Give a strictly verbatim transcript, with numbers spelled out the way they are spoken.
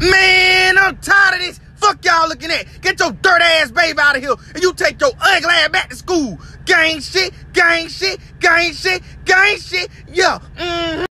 Man, I'm tired of this. Fuck y'all looking at. Get your dirt ass baby out of here and you take your ugly ass back to school. Gang shit, gang shit, gang shit, gang shit. Yeah. Mm-hmm.